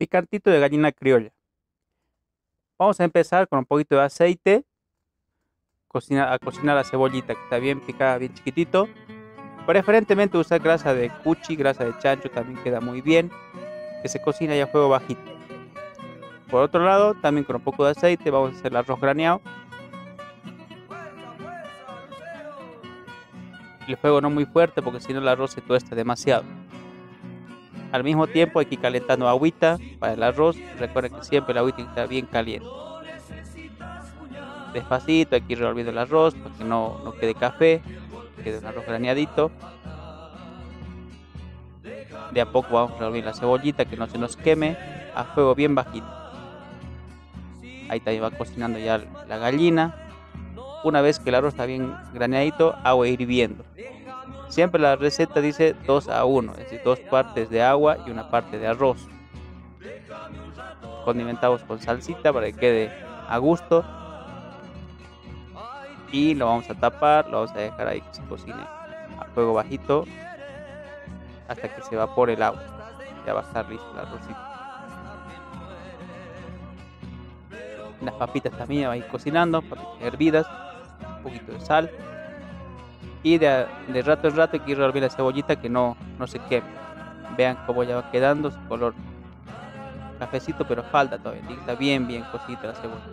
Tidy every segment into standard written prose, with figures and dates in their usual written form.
Picantito de gallina criolla. Vamos a empezar con un poquito de aceite. A cocinar la cebollita que está bien picada, bien chiquitito. Preferentemente usar grasa de cuchi, grasa de chancho también queda muy bien. Que se cocina ya a fuego bajito. Por otro lado, también con un poco de aceite vamos a hacer el arroz graneado. El fuego no muy fuerte porque si no el arroz se tuesta demasiado. Al mismo tiempo hay que ir calentando agüita para el arroz. Recuerden que siempre el agüita está bien caliente. Despacito hay que ir revolviendo el arroz para que no quede café, quede un arroz graneadito. De a poco vamos a revolver la cebollita que no se nos queme a fuego bien bajito. Ahí también va cocinando ya la gallina. Una vez que el arroz está bien graneadito, agua hirviendo. Siempre la receta dice 2 a 1, es decir, 2 partes de agua y 1 parte de arroz. Condimentamos con salsita para que quede a gusto. Y lo vamos a tapar, lo vamos a dejar ahí que se cocine a fuego bajito hasta que se evapore el agua. Ya va a estar listo el arrocito. Las papitas también van a ir cocinando, papitas hervidas, un poquito de sal. Y de rato en rato hay que ir revolviendo la cebollita que no se queme. Vean cómo ya va quedando su color cafecito, pero falta todavía, está bien cocidita la cebolla.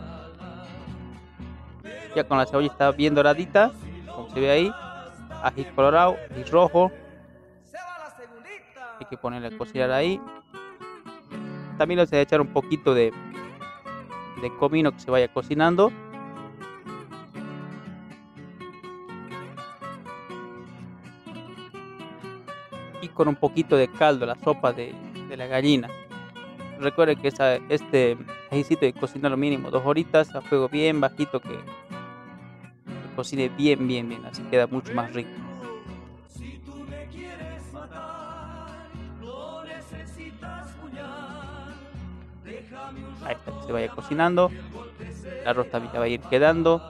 Ya con la cebolla está bien doradita, como se ve ahí, ají colorado, ají rojo. Hay que ponerle a cocinar ahí. También le voy a echar un poquito de comino que se vaya cocinando. Y con un poquito de caldo, la sopa de la gallina. Recuerden que este ajicito hay que cocinarlo mínimo 2 horitas a fuego bien bajito, que cocine bien, así queda mucho más rico. Ahí está, que se vaya cocinando. El arroz también ya va a ir quedando.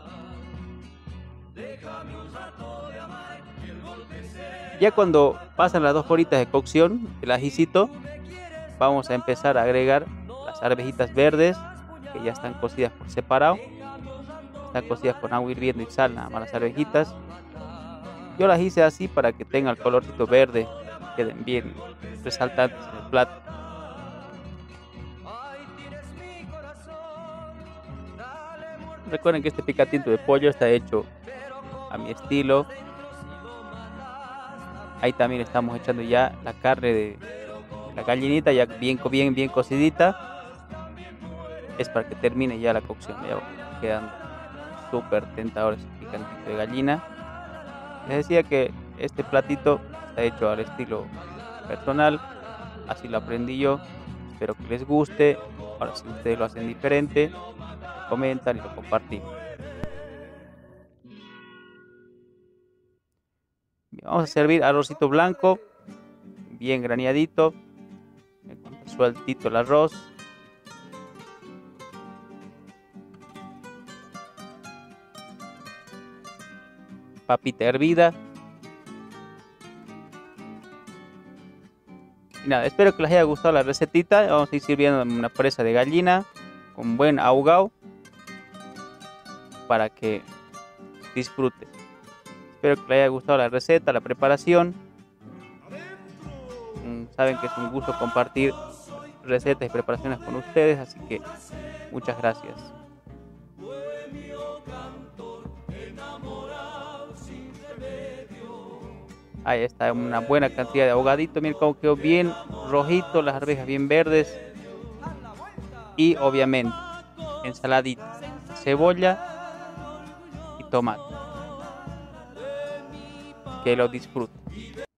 Ya cuando pasan las 2 horitas de cocción del ajicito, vamos a empezar a agregar las arvejitas verdes que ya están cocidas por separado. Están cocidas con agua hirviendo y sal, nada más las arvejitas. Yo las hice así para que tengan el colorcito verde, queden bien resaltantes en el plato. Recuerden que este picantito de pollo está hecho a mi estilo. Ahí también estamos echando ya la carne de la gallinita, ya bien cocidita. Es para que termine ya la cocción. Ya va quedando súper tentador ese picantito de gallina. Les decía que este platito está hecho al estilo personal. Así lo aprendí yo. Espero que les guste. Ahora, si ustedes lo hacen diferente, comentan y lo compartimos. Vamos a servir arrocito blanco, bien graneadito, sueltito el arroz. Papita hervida. Y nada, espero que les haya gustado la recetita. Vamos a ir sirviendo una presa de gallina con buen ahogado para que disfruten. Espero que les haya gustado la receta, la preparación. Saben que es un gusto compartir recetas y preparaciones con ustedes, así que muchas gracias. Ahí está, una buena cantidad de ahogadito. Miren cómo quedó bien rojito, las arvejas bien verdes. Y obviamente ensaladita, cebolla y tomate. Que lo disfruten.